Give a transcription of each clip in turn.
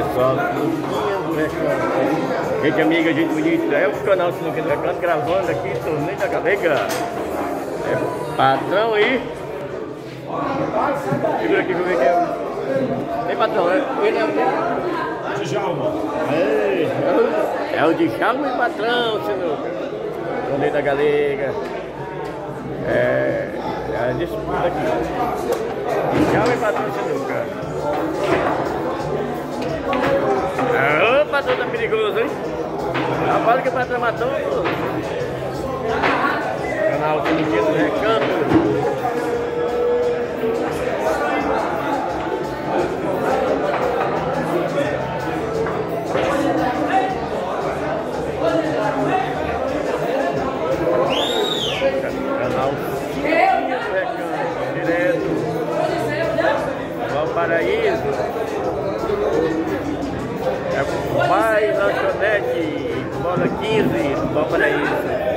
pessoal, do Recanto. Gente amiga, gente bonita, é o canal Sinuquinha do Recanto, gravando aqui, torneio da Galega. É patrão aí. Segura aqui pra ver que é. Tem patrão, né? Ele é o Djalma. É o Djalma e patrão, Sinuca. Torneio da Galega. É disputa aqui. Djalma e patrão, Sinuca. Ô, patrão tá perigoso, hein? A fala que o patrão matou. Canal Sinuquinha do Recanto. Canal Sinuquinha do Recanto, direto Valparaíso. É Pai Lanchonete, bola 15, Valparaíso.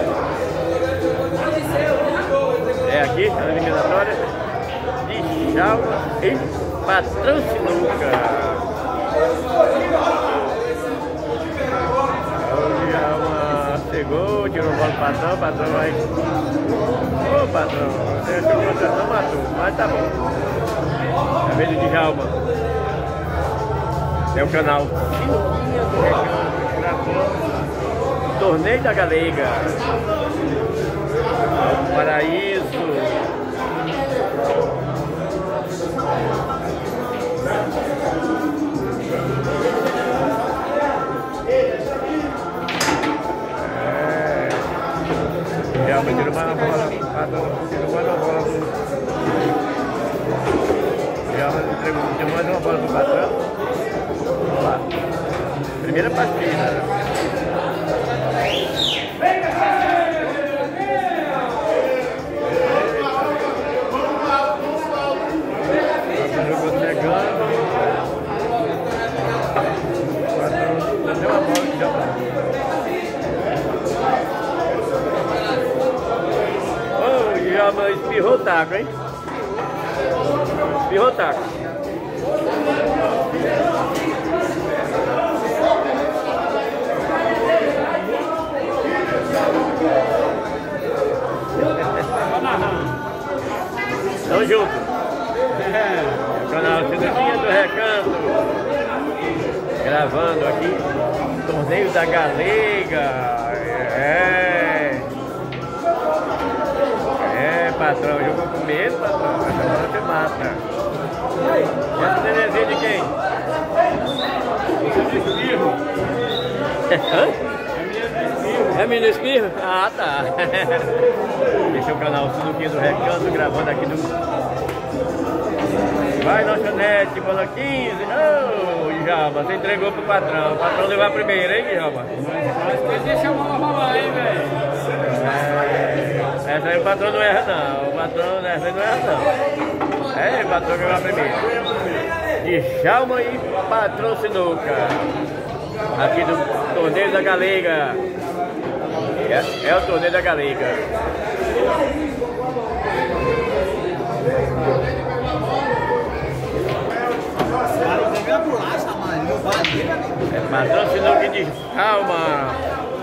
É aqui, a eliminatória de Djalma e patrão Sinuca. O Djalma chegou, tirou o bola do patrão, o patrão vai. Ô patrão, você achou que você não matou, mas tá bom. É vez de Djalma. É o canal Sinuquinha do Recanto, gravando Torneio da Galega. Paraíso. Realmente tirou mais uma bola. Tirou mais uma bola. Realmente tirou mais uma bola pro patrão. Vamos lá. Primeira partida. Jogou negando. Deu uma bola que já tá. Oh, já espirrou o taco, hein? Espirrou o taco. Tamo junto. É o canal Sinuquinha do Recanto. Gravando aqui Torneio da Galega. Patrão, jogou com medo, patrão. Agora você mata. Essa nenezinha de quem? É de espirro. É menino espirro? Ah, tá. Esse é o canal Sinuquinha do Recanto, gravando aqui do... Vai, lanchonete, bola 15. Não, Djalma, você entregou pro patrão. O patrão levou a primeira, hein, Djalma? Mas deixa a bola rolar aí, velho. Essa aí o patrão não erra, não. O patrão essa aí não erra, não. O patrão ganhou a primeira. Djalma e patrão Sinuca. Aqui do Torneio da Galega. É o Torneio da Galega. É patrão Sinuca de Djalma.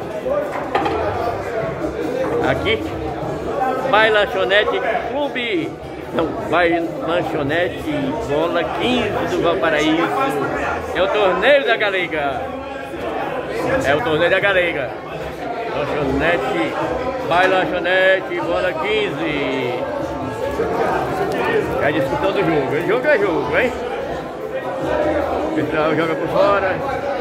Aqui, Vai Lanchonete Clube. Não, Vai Lanchonete Bola 15 do Valparaíso. É o Torneio da Galega. É o Torneio da Galega. Lanchonete, Vai Lanchonete Bola 15. É a discussão do jogo. Jogo é jogo, hein? O pessoal joga por fora.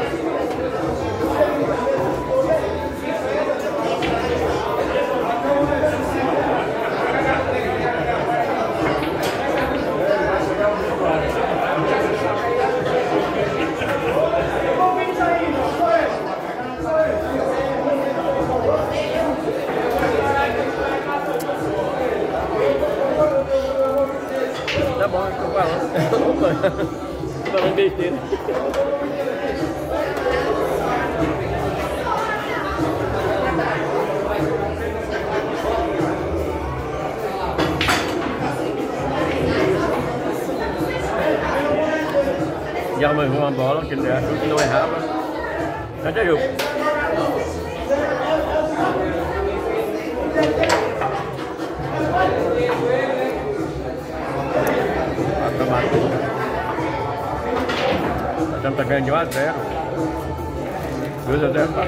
Tá bom, eu tô falando. Tô falando besteira. Já arranjou uma bola, que ele achou que não errava. Cadê o jogo? Patrão tá ganhando de 1 a 0. 2 a 0.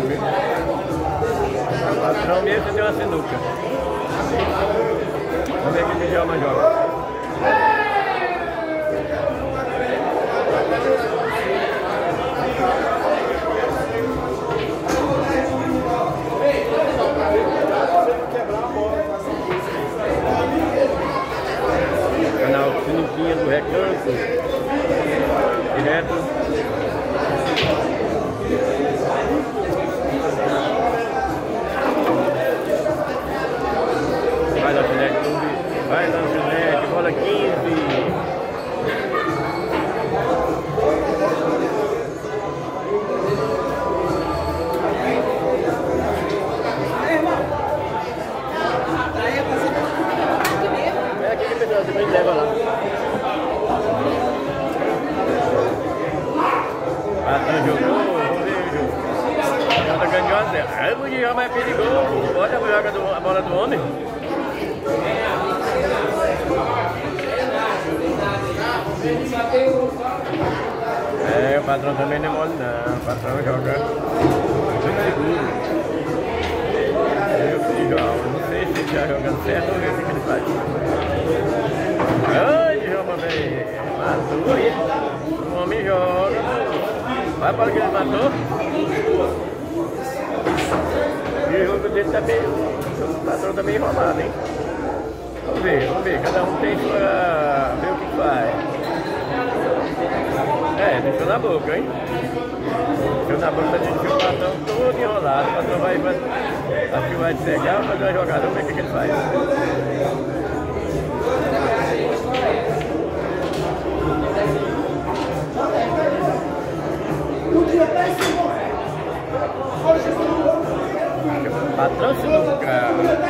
O patrão mesmo deu uma sinuca. Vamos ver que Djalma joga. Canal Sinuquinha do Recanto. Direto. Vai lá, Filete. Vai lá, Filete. Bola 15. É aquele pessoal que me leva lá. Patrão jogou, vamos ver o jogo. Já tá ganhando 1 a 0. Aí o Djalma é perigoso. Olha a bola do homem. É, o patrão também não é mole não. O patrão joga muito seguro. Eu fui igual. Não sei se ele está jogando certo ou ver o que ele faz. Ai, Djalma, velho. Matou aí. O homem joga. Vai para que ele matou. E o jogo dele tá meio... O patrão tá meio enrolado, hein? Vamos ver. Cada um tem sua... ver o que faz. É, deixou na boca, hein? Deixou na boca, deixou o patrão todo enrolado. O patrão vai... Acho que vai pegar, fazer uma jogada. Vamos ver o que ele faz. Patrão Sinuca.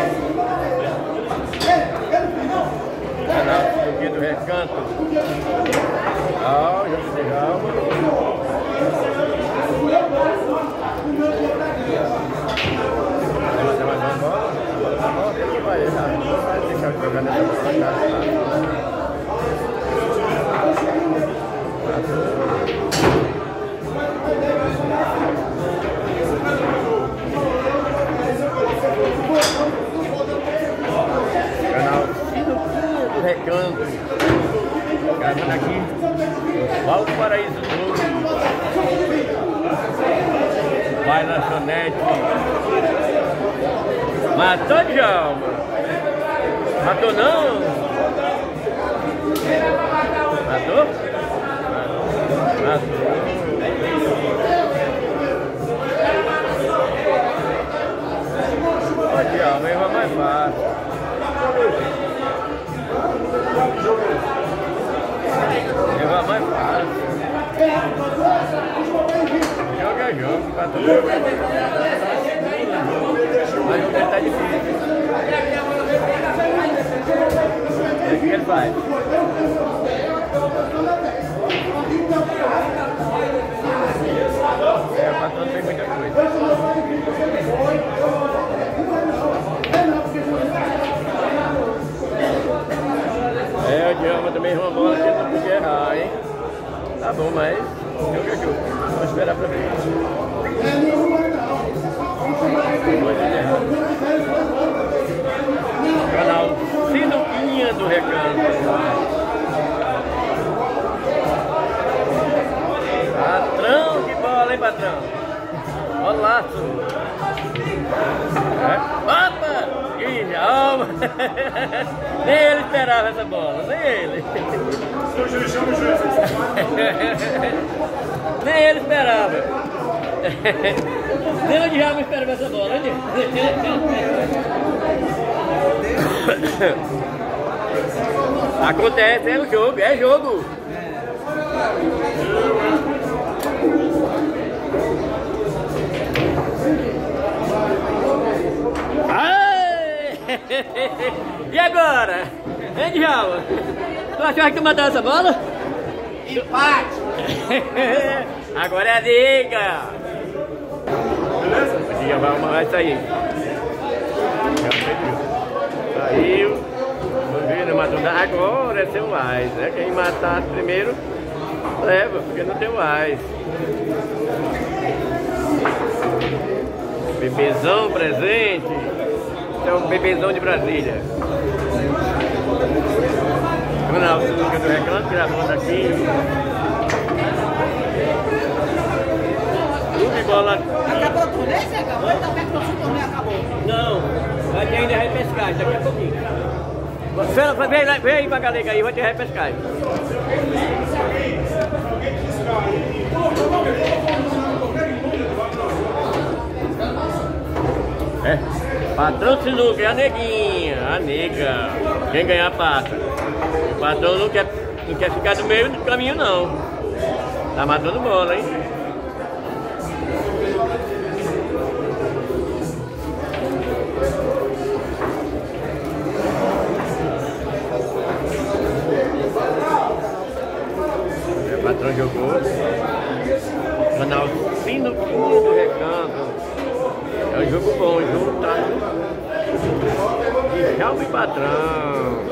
Canal Sinuquinha do Recanto. Ó, já se Djalma. Vai mais uma bola. A bola dele que vai deixar de jogar nessa bola. Canal Sinuquinha do Recanto. Gravando aqui Valparaíso 2. Vai lanchonete. Matou, Djalma? Matou não? Matou? Matou. Ó, Djalma, aí vai mais fácil. Levar mais fácil. Jogo é jogo, pra todo mundo. Mas o jogo tá difícil. O que ele faz? É, o patrão tem muita coisa. É, o Djalma também errou uma bola que ele não podia errar, hein? Tá bom, mas jogo é jogo. Vamos esperar pra ver. Canal Sinuquinha do Recanto. Patrão, que bola, hein, patrão? Olha o laço. Opa! Ih, Djalma! Nem ele esperava essa bola, nem ele. Chama o juiz. Nem ele esperava. Nem o Djalma esperava essa bola, né? Acontece, é o jogo, é jogo. E agora? Hein, Djalma? Tu achava que tu matou essa bola? Empate! Agora é a dica. O dia vai sair. Saiu. Não matou nada. Agora é seu Wise, né? Quem matar primeiro leva, porque não tem Wise. Bebezão presente. Esse é o bebezão de Brasília. Ronaldo Sinuca do Recanto, gravando aqui. Clube Bola. Acabou o torneio, você acabou? Então quer que o torneio acabou? Não, vai ter ainda repescagem daqui a pouquinho. Vem aí pra galega aí, vai ter repescagem. É, patrão Sinuca, é a neguinha, a nega. Quem ganhar passa. O patrão não quer ficar no meio do caminho não. Tá matando bola, hein? O patrão jogou. Canal Sinuquinha do Recanto. É um jogo bom, o jogo tá. Djalma e patrão.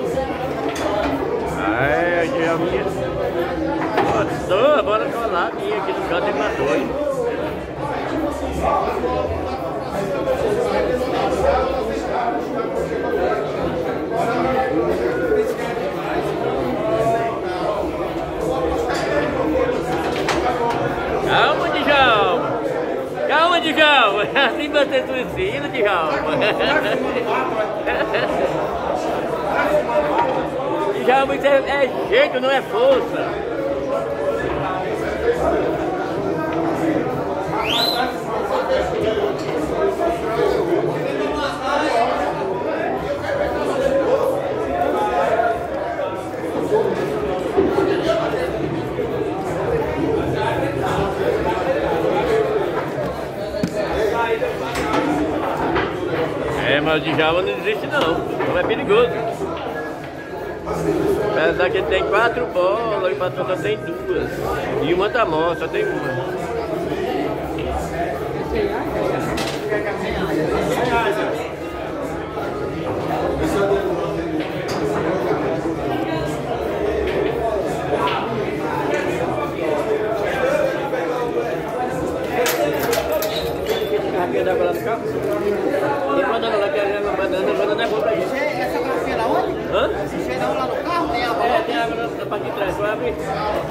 É, Djalminha. Botou a bola coladinha aqui no canto e matou, hein? Calma, Djalma. Calma, Djalma. Assim você suicida, Djalma. Djalma, isso é jeito, não é força. É, mas o Djalma não desiste não, não é perigoso. Apesar que ele tem 4 bolas e o patrão só tem 2. E uma tá morta, só tem uma. Da bola do carro? Tem banana lá que é banana é bom pra gente. Essa garrafinha lá onde? Hã? Você dá lá no carro, tem água? É, tem água na parte de trás, vai abrir.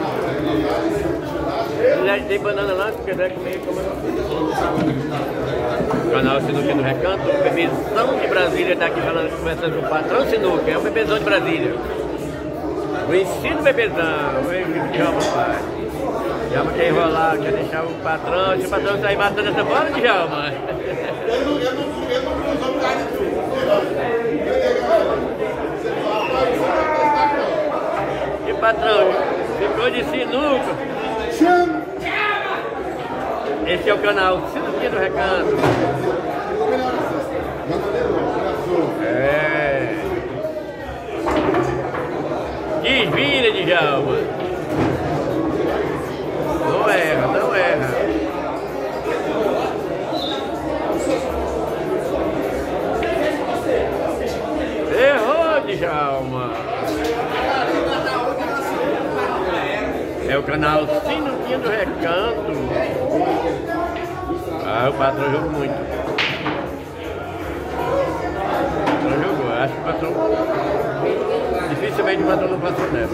Tem banana lá, se quiser comer, como o canal Sinuca do Recanto, o bebezão de Brasília está aqui falando, conversando com o patrão Sinuca, é o bebezão de Brasília. O ensino bebezão, o Djalma faz. Djalma quer enrolar, quer deixar o patrão, se o patrão sair matando essa bola, Djalma. E patrão, ficou de sinuca. Esse é o canal Sinuquinha do Recanto. É. Desvira, Djalma. Não erra, não erra. Errou, Djalma. É o canal Sinuquinha do Recanto. Ah, o patrão jogou muito. O patrão jogou, acho que o patrão. Dificilmente o patrão não passou nessa.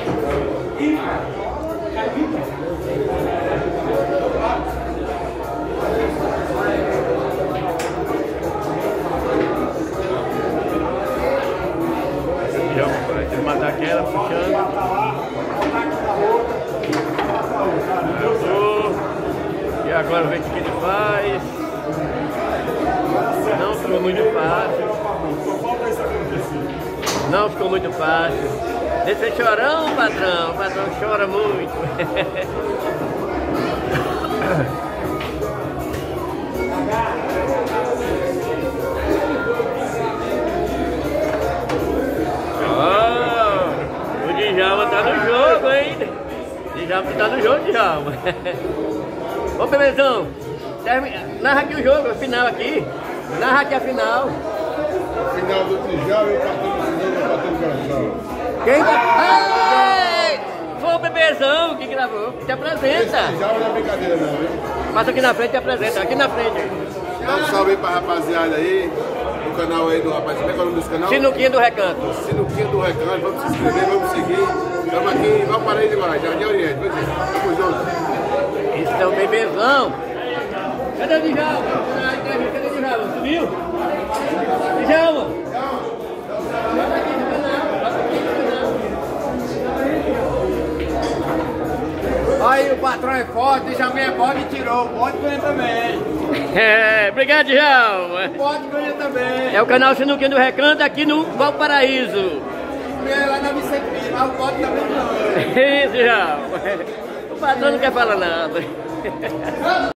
Se ele matar aquela, puxando. E agora vê o que ele faz. Não ficou muito fácil. Não ficou muito fácil. Esse é chorão, patrão. O patrão chora muito. Oh, o Djalma tá no jogo, hein? O Djalma tá no jogo, Ô, bebezão, narra aqui o jogo, a final aqui. Narra aqui a final. Final do Tijal e o Patão do Coração. Quem tá... Ei! Foi o bebezão que gravou. Te apresenta. Tijal não é brincadeira não, viu? Passa aqui na frente e te apresenta. Aqui na frente. Dá um salve aí pra rapaziada aí. No canal aí do rapaz. Como é que é o nome desse canal? Sinuquinha do Recanto. Sinuquinha do Recanto. Vamos se inscrever, vamos seguir. Estamos aqui em Valparaíso agora, Jardim Oriente. Vamos junto. Esse é o bebezão. Cadê o Djalma? Cadê o Djalma? Sumiu? Djalma! Aí o patrão é forte, já me é bode e tirou. O bode ganha também. É, obrigado, Djalma. O bode ganha também. É o canal Sinuquinha do Recanto aqui no Valparaíso. É lá na Vicente Pires, mas o bode também não. Isso, Djalma. O patrão não quer falar nada.